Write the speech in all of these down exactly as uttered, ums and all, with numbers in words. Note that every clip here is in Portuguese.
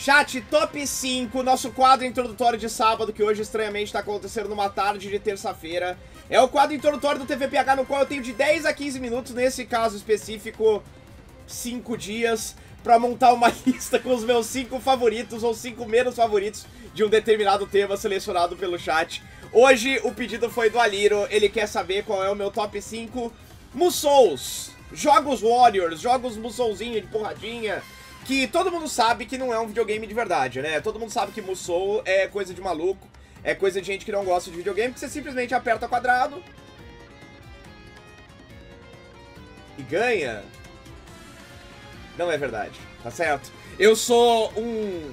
Chat, top cinco, nosso quadro introdutório de sábado, que hoje estranhamente está acontecendo numa tarde de terça-feira. É o quadro introdutório do T V P H, no qual eu tenho de dez a quinze minutos, nesse caso específico, cinco dias, pra montar uma lista com os meus cinco favoritos ou cinco menos favoritos de um determinado tema selecionado pelo chat. Hoje o pedido foi do Aliro, ele quer saber qual é o meu top cinco Musous, jogos Warriors, jogos Musoulzinho de porradinha, que todo mundo sabe que não é um videogame de verdade, né? Todo mundo sabe que Musou é coisa de maluco, é coisa de gente que não gosta de videogame, que você simplesmente aperta quadrado e ganha. Não é verdade, tá certo? Eu sou um,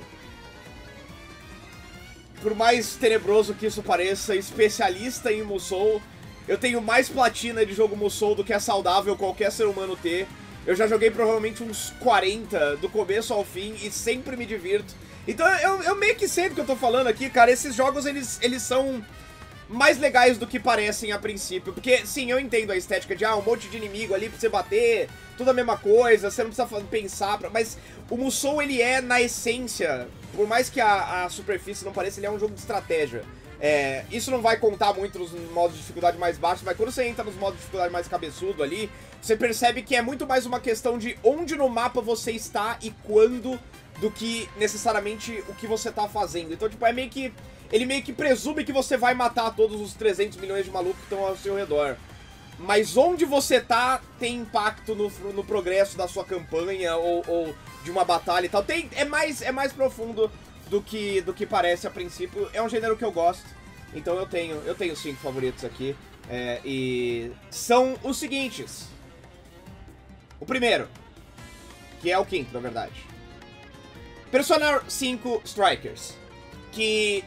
por mais tenebroso que isso pareça, especialista em Musou. Eu tenho mais platina de jogo Musou do que é saudável qualquer ser humano ter. Eu já joguei provavelmente uns quarenta do começo ao fim e sempre me divirto. Então eu, eu meio que sei do que eu tô falando aqui, cara. Esses jogos, eles, eles são mais legais do que parecem a princípio. Porque, sim, eu entendo a estética de, ah, um monte de inimigo ali pra você bater, tudo a mesma coisa, você não precisa pensar, pra... mas o Musou, ele é, na essência, por mais que a, a superfície não pareça, ele é um jogo de estratégia. É, isso não vai contar muito nos modos de dificuldade mais baixos, mas quando você entra nos modos de dificuldade mais cabeçudo ali, você percebe que é muito mais uma questão de onde no mapa você está e quando, do que necessariamente o que você tá fazendo. Então, tipo, é meio que... ele meio que presume que você vai matar todos os trezentos milhões de malucos que estão ao seu redor. Mas onde você tá tem impacto no, no progresso da sua campanha ou, ou de uma batalha e tal. Tem, é, mais, é mais profundo do que, do que parece a princípio. É um gênero que eu gosto, então eu tenho, eu tenho cinco favoritos aqui. É, e são os seguintes. O primeiro, que é o quinto, na verdade. Persona cinco Strikers, que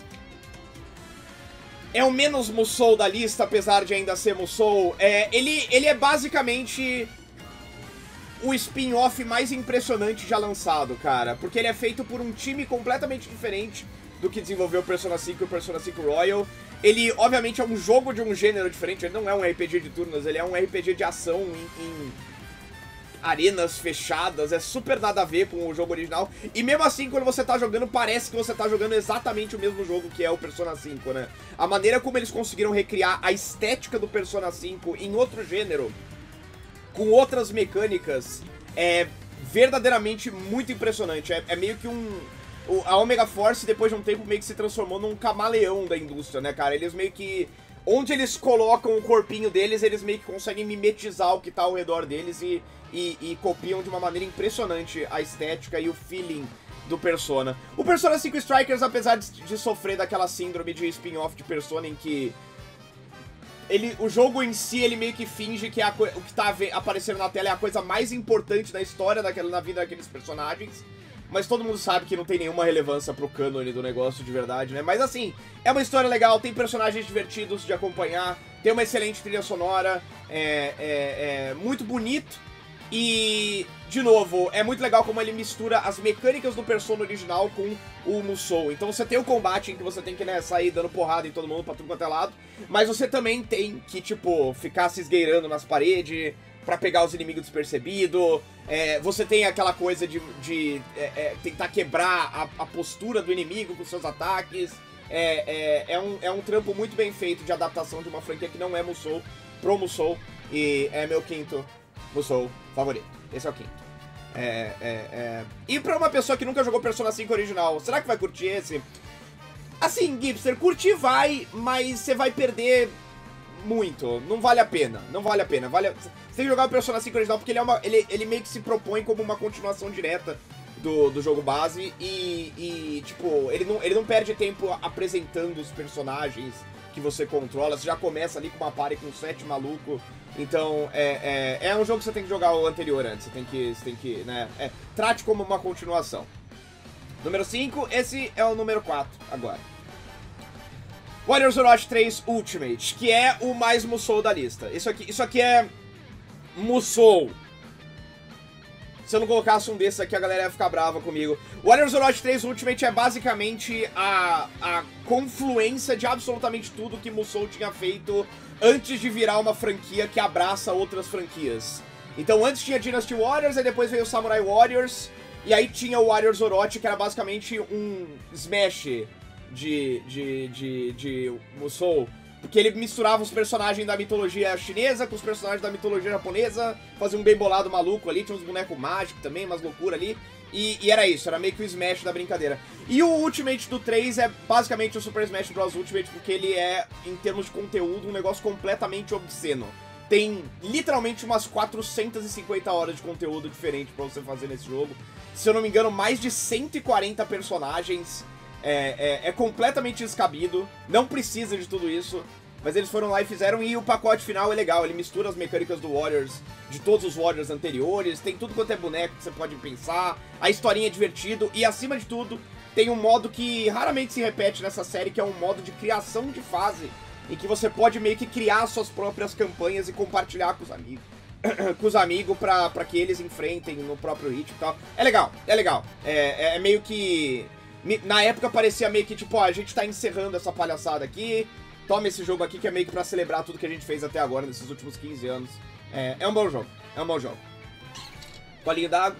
é o menos Musou da lista, apesar de ainda ser Musou. É, ele, ele é basicamente o spin-off mais impressionante já lançado, cara. Porque ele é feito por um time completamente diferente do que desenvolveu o Persona cinco e o Persona cinco Royal. Ele, obviamente, é um jogo de um gênero diferente. Ele não é um R P G de turnos, ele é um R P G de ação em... em arenas fechadas, é super nada a ver com o jogo original. E mesmo assim, quando você tá jogando, parece que você tá jogando exatamente o mesmo jogo que é o Persona cinco, né? A maneira como eles conseguiram recriar a estética do Persona cinco em outro gênero, com outras mecânicas, é verdadeiramente muito impressionante. É, é meio que um... a Omega Force, depois de um tempo, meio que se transformou num camaleão da indústria, né, cara? Eles meio que... onde eles colocam o corpinho deles, eles meio que conseguem mimetizar o que tá ao redor deles e, e, e copiam de uma maneira impressionante a estética e o feeling do Persona. O Persona cinco Strikers, apesar de, de sofrer daquela síndrome de spin-off de Persona em que ele, o jogo em si, ele meio que finge que a, o que tá aparecendo na tela é a coisa mais importante da história, daquela, na vida daqueles personagens. Mas todo mundo sabe que não tem nenhuma relevância pro cânone do negócio de verdade, né? Mas assim, é uma história legal, tem personagens divertidos de acompanhar, tem uma excelente trilha sonora, é, é, é muito bonito. E, de novo, é muito legal como ele mistura as mecânicas do Persona original com o Musou. Então você tem o combate em que você tem que, né, sair dando porrada em todo mundo pra tudo quanto é lado, mas você também tem que, tipo, ficar se esgueirando nas paredes pra pegar os inimigos despercebidos. É, você tem aquela coisa de, de é, é, tentar quebrar a, a postura do inimigo com seus ataques. É, é, é, um, é um trampo muito bem feito de adaptação de uma franquia que não é Musou pro Musou. E é meu quinto Musou favorito. Esse é o quinto. É, é, é... E pra uma pessoa que nunca jogou Persona cinco original, será que vai curtir esse? Assim, Gipster, curtir vai, mas você vai perder muito. Não vale a pena. Não vale a pena. Vale a... Você tem que jogar o Persona cinco original porque ele, é uma... ele, ele meio que se propõe como uma continuação direta do, do jogo base e, e tipo, ele não, ele não perde tempo apresentando os personagens que você controla. Você já começa ali com uma party com sete malucos. Então, é, é, é um jogo que você tem que jogar o anterior antes. Você tem que, você tem que né, é, trate como uma continuação. Número cinco, esse é o número quatro agora. Warriors Orochi três Ultimate, que é o mais Musou da lista. Isso aqui, isso aqui é Musou. Se eu não colocasse um desses aqui, a galera ia ficar brava comigo. Warriors Orochi três Ultimate é basicamente a, a confluência de absolutamente tudo que Musou tinha feito antes de virar uma franquia que abraça outras franquias. Então antes tinha Dynasty Warriors, aí depois veio Samurai Warriors, E aí tinha o Warriors Orochi, que era basicamente um Smash de, de, de, de Musou. Porque ele misturava os personagens da mitologia chinesa com os personagens da mitologia japonesa, fazia um bem bolado maluco ali, tinha uns bonecos mágicos também, umas loucuras ali. E, e era isso, era meio que o Smash da brincadeira. E o Ultimate do três é basicamente o Super Smash Bros. Ultimate, porque ele é, em termos de conteúdo, um negócio completamente obsceno. Tem literalmente umas quatrocentas e cinquenta horas de conteúdo diferente pra você fazer nesse jogo. Se eu não me engano, mais de cento e quarenta personagens. É, é, é completamente descabido, não precisa de tudo isso, mas eles foram lá e fizeram, e o pacote final é legal, ele mistura as mecânicas do Warriors, de todos os Warriors anteriores, tem tudo quanto é boneco que você pode pensar, a historinha é divertido, e acima de tudo, tem um modo que raramente se repete nessa série, que é um modo de criação de fase, em que você pode meio que criar suas próprias campanhas e compartilhar com os amigos. com os amigos pra, pra que eles enfrentem no próprio ritmo e tal. É legal, é legal, é, é meio que... Na época parecia meio que tipo, ó, a gente tá encerrando essa palhaçada aqui, toma esse jogo aqui que é meio que pra celebrar tudo que a gente fez até agora, nesses últimos quinze anos. É, é um bom jogo, é um bom jogo. Colinho d'água.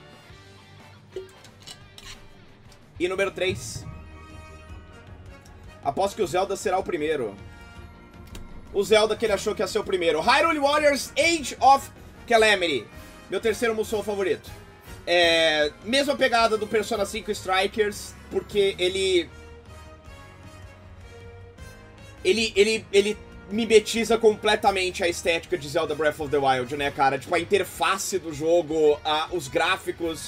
E número três. Aposto que o Zelda será o primeiro. O Zelda que ele achou que ia ser o primeiro. Hyrule Warriors Age of Calamity. Meu terceiro Musou favorito. É, mesma pegada do Persona cinco Strikers, porque ele... Ele, ele, ele mimetiza completamente a estética de Zelda Breath of the Wild, né, cara? Tipo, a interface do jogo, a, os gráficos,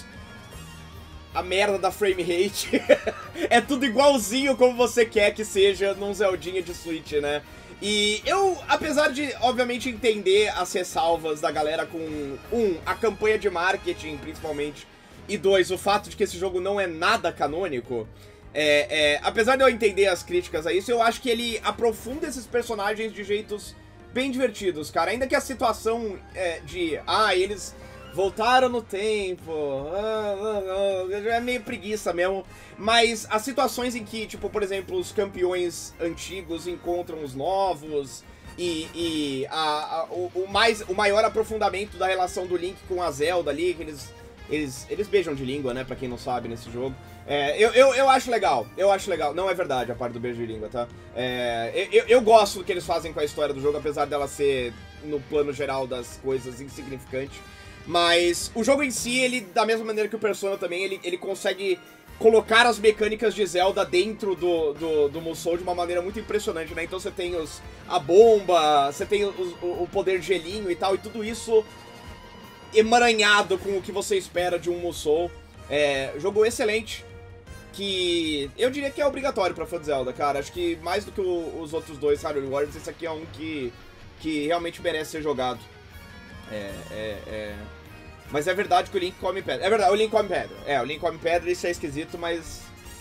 a merda da frame rate. É tudo igualzinho como você quer que seja num Zeldinha de Switch, né? E eu, apesar de, obviamente, entender as ressalvas da galera com, um, a campanha de marketing, principalmente, e dois, o fato de que esse jogo não é nada canônico, é, é, apesar de eu entender as críticas a isso, eu acho que ele aprofunda esses personagens de jeitos bem divertidos, cara. Ainda que a situação é, de, ah, eles voltaram no tempo, ah, ah, ah, é meio preguiça mesmo, mas as situações em que, tipo, por exemplo, os campeões antigos encontram os novos, e, e a, a, o, o, mais, o maior aprofundamento da relação do Link com a Zelda ali, que eles, eles, eles beijam de língua, né, pra quem não sabe, nesse jogo. É, eu, eu, eu acho legal, eu acho legal, não é verdade a parte do beijo de língua, tá? É, eu, eu gosto do que eles fazem com a história do jogo, apesar dela ser, no plano geral das coisas, insignificante. Mas o jogo em si, ele, da mesma maneira que o Persona também, ele, ele consegue colocar as mecânicas de Zelda dentro do, do, do Musou de uma maneira muito impressionante, né? Então você tem os, a bomba, você tem os, o, o poder gelinho e tal, e tudo isso emaranhado com o que você espera de um Musou. É, jogo excelente, que eu diria que é obrigatório pra fã de Zelda, cara. Acho que mais do que o, os outros dois Hyrule Warriors, esse aqui é um que, que realmente merece ser jogado. É, é, é... Mas é verdade que o Link come pedra. É verdade, o Link come pedra. É, o Link come pedra, isso é esquisito, mas...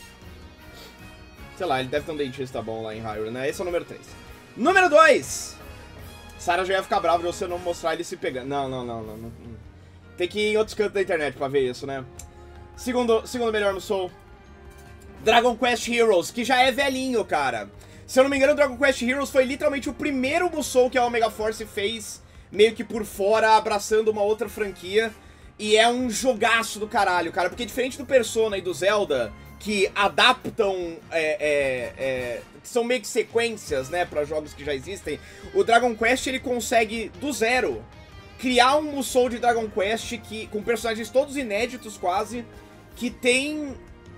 Sei lá, ele deve ter um dentista bom lá em Hyrule, né? Esse é o número três. Número dois! Sarah já ia ficar brava de você não mostrar ele se pegando. Não, não, não, não, não. Tem que ir em outros cantos da internet pra ver isso, né? Segundo, segundo melhor no Soul. Dragon Quest Heroes, que já é velhinho, cara. Se eu não me engano, Dragon Quest Heroes foi literalmente o primeiro Musou que a Omega Force fez meio que por fora, abraçando uma outra franquia. E é um jogaço do caralho, cara. Porque diferente do Persona e do Zelda, que adaptam, é, é, é, que são meio que sequências, né, pra jogos que já existem, o Dragon Quest, ele consegue, do zero, criar um Musou de Dragon Quest que, com personagens todos inéditos, quase, que tem...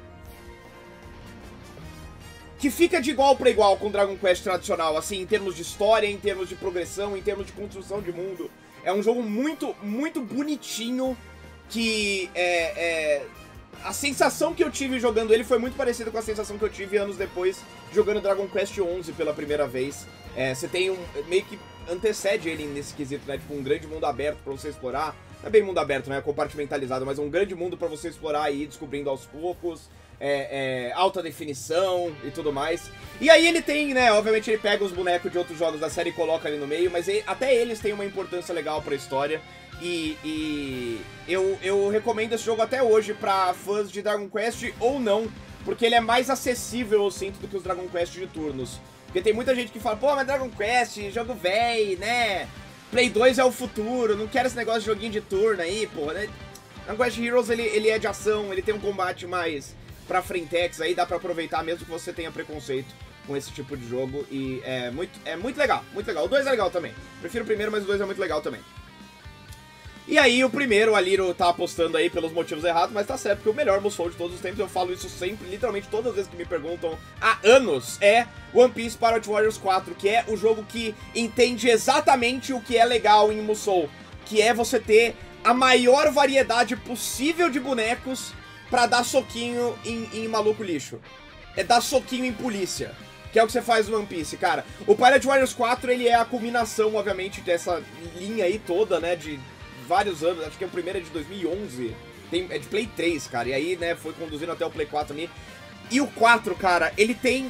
que fica de igual pra igual com o Dragon Quest tradicional, assim, em termos de história, em termos de progressão, em termos de construção de mundo. É um jogo muito, muito bonitinho, que é, é... a sensação que eu tive jogando ele foi muito parecida com a sensação que eu tive anos depois, jogando Dragon Quest onze pela primeira vez. É, você tem um... meio que antecede ele nesse quesito, né? Tipo, um grande mundo aberto pra você explorar. Não é bem mundo aberto, né? É compartimentalizado, mas um grande mundo pra você explorar e ir descobrindo aos poucos. É, é, alta definição e tudo mais. E aí ele tem, né, obviamente ele pega os bonecos de outros jogos da série e coloca ali no meio, mas ele, até eles têm uma importância legal pra história. E, e eu, eu recomendo esse jogo até hoje pra fãs de Dragon Quest ou não, porque ele é mais acessível, eu sinto, do que os Dragon Quest de turnos. Porque tem muita gente que fala, pô, mas Dragon Quest, jogo véi, né? Play dois é o futuro, não quero esse negócio de joguinho de turno aí, pô, né? Unquest Heroes, ele, ele é de ação, ele tem um combate mais pra frentex, aí dá pra aproveitar mesmo que você tenha preconceito com esse tipo de jogo, e é muito, é muito legal, muito legal. O dois é legal também. Prefiro o primeiro, mas o dois é muito legal também. E aí, o primeiro, o Aliro tá apostando aí pelos motivos errados, mas tá certo, porque o melhor Musou de todos os tempos, eu falo isso sempre, literalmente todas as vezes que me perguntam há anos, é One Piece Pirate Warriors quatro, que é o jogo que entende exatamente o que é legal em Musou, que é você ter a maior variedade possível de bonecos pra dar soquinho em, em maluco lixo. É dar soquinho em polícia, que é o que você faz no One Piece, cara. O Pirate Warriors quatro, ele é a culminação, obviamente, dessa linha aí toda, né, de vários anos, acho que o primeiro é de dois mil e onze, tem, é de Play três, cara, e aí, né, foi conduzindo até o Play quatro ali. E o quatro, cara, ele tem...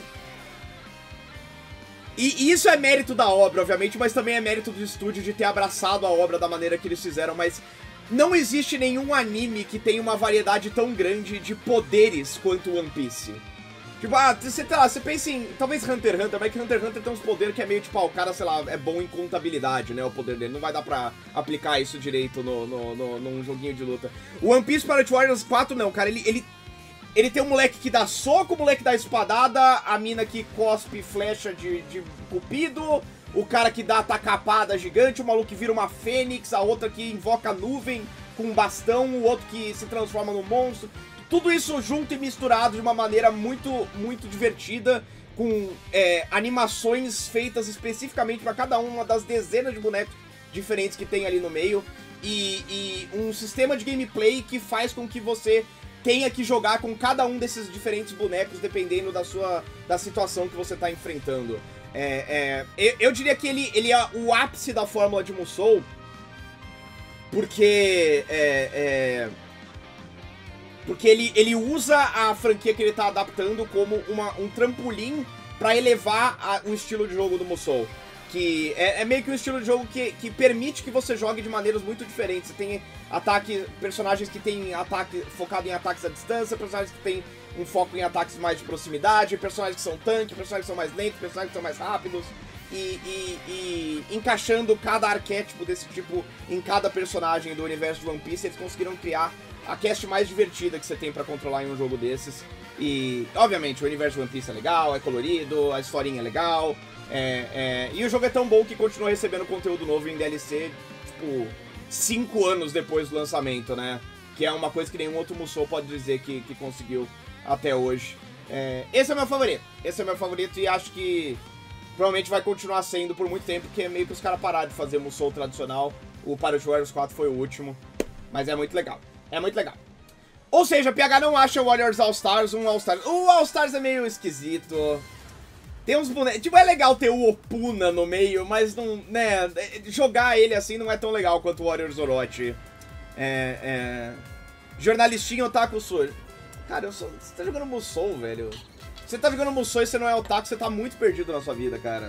E, e isso é mérito da obra, obviamente, mas também é mérito do estúdio de ter abraçado a obra da maneira que eles fizeram, mas não existe nenhum anime que tenha uma variedade tão grande de poderes quanto One Piece. Tipo, ah, você, tá lá, você pensa em, talvez Hunter x Hunter, mas que Hunter x Hunter tem uns poderes que é meio tipo, ah, o cara, sei lá, é bom em contabilidade, né, o poder dele. Não vai dar pra aplicar isso direito no, no, no, num joguinho de luta. O One Piece Pirate Warriors quatro, não, cara, ele, ele, ele tem um moleque que dá soco, o moleque dá espadada, a mina que cospe flecha de, de cupido, o cara que dá tacapada gigante, o maluco que vira uma fênix, a outra que invoca nuvem com um bastão, o outro que se transforma num monstro. Tudo isso junto e misturado de uma maneira muito, muito divertida, com é, animações feitas especificamente para cada uma das dezenas de bonecos diferentes que tem ali no meio, e, e um sistema de gameplay que faz com que você tenha que jogar com cada um desses diferentes bonecos dependendo da sua da situação que você está enfrentando. É, é, eu, eu diria que ele, ele é o ápice da fórmula de Musou, porque é, é, porque ele, ele usa a franquia que ele tá adaptando como uma, um trampolim pra elevar a, o estilo de jogo do Musou. Que é, é meio que um estilo de jogo que, que permite que você jogue de maneiras muito diferentes. Você tem ataque, personagens que tem ataque focado em ataques à distância, personagens que tem um foco em ataques mais de proximidade, personagens que são tanque, personagens que são mais lentos, personagens que são mais rápidos. E, e, e encaixando cada arquétipo desse tipo em cada personagem do universo de One Piece, eles conseguiram criar a cast mais divertida que você tem pra controlar em um jogo desses. E, obviamente, o universo de One Piece é legal, é colorido, a historinha é legal, é, é, e o jogo é tão bom que continua recebendo conteúdo novo em D L C, tipo, cinco anos depois do lançamento, né? Que é uma coisa que nenhum outro Musou pode dizer que, que conseguiu até hoje. É, esse é meu favorito, esse é meu favorito e acho que provavelmente vai continuar sendo por muito tempo, porque é meio que os caras pararam de fazer Musou tradicional. O Pirate Warriors quatro foi o último, mas é muito legal. É muito legal. Ou seja, P H não acha o Warriors All-Stars um All-Stars. O All-Stars é meio esquisito. Tem uns bonecos... Tipo, é legal ter o Opuna no meio, mas não... né, jogar ele assim não é tão legal quanto o Warriors Orochi. É... é... Jornalistinho Otaku Sur. Cara, eu sou... você tá jogando Musou, velho. Você tá jogando Musou e você não é otaku, você tá muito perdido na sua vida, cara.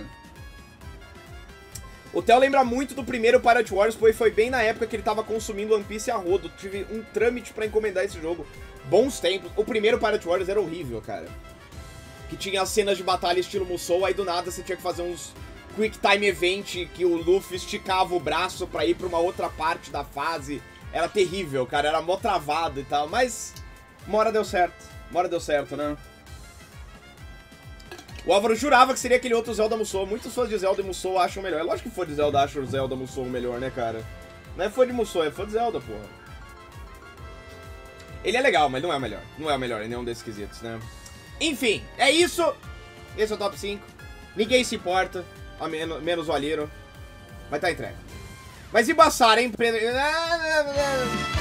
O Theo lembra muito do primeiro Pirate Warriors, pois foi bem na época que ele tava consumindo One Piece a rodo. Tive um trâmite pra encomendar esse jogo. Bons tempos. O primeiro Pirate Warriors era horrível, cara. Que tinha as cenas de batalha estilo Musou, aí do nada você tinha que fazer uns Quick Time Event que o Luffy esticava o braço pra ir pra uma outra parte da fase. Era terrível, cara. Era mó travado e tal, mas uma hora deu certo. Uma hora deu certo, né? O Álvaro jurava que seria aquele outro Zelda Musou. Muitos fãs de Zelda e Musou acham melhor. É lógico que fã de Zelda acha o Zelda Musou melhor, né, cara? Não é fã de Musou, é fã de Zelda, porra. Ele é legal, mas não é o melhor. Não é o melhor em nenhum desses quesitos, né? Enfim, é isso. Esse é o top cinco. Ninguém se importa, a menos, menos o Aliro. Vai estar entregue. Mas embaçaram, hein?